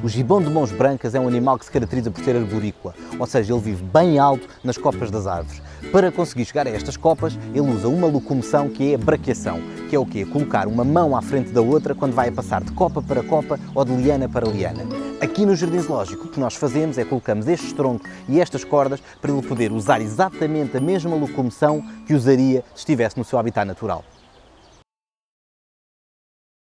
O gibão de mãos brancas é um animal que se caracteriza por ser arborícola, ou seja, ele vive bem alto nas copas das árvores. Para conseguir chegar a estas copas, ele usa uma locomoção que é a braqueação, que é o quê? Colocar uma mão à frente da outra quando vai a passar de copa para copa ou de liana para liana. Aqui no Jardim Zoológico, o que nós fazemos é colocamos estes troncos e estas cordas para ele poder usar exatamente a mesma locomoção que usaria se estivesse no seu habitat natural.